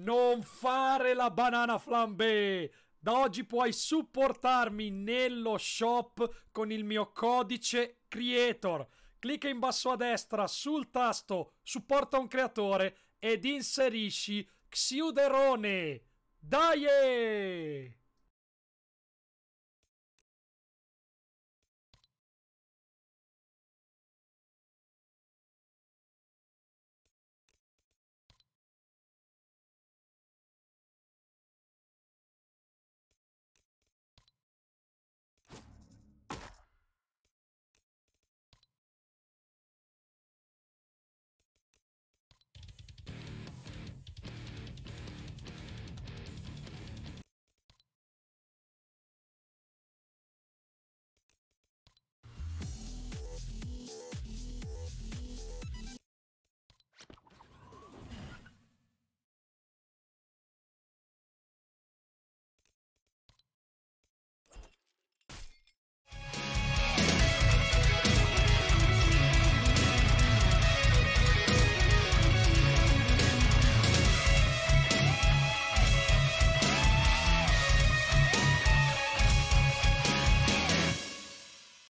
Non fare la banana flambé! Da oggi puoi supportarmi nello shop con il mio codice creator. Clicca in basso a destra sul tasto supporta un creatore ed inserisci Xiuderone. Dai!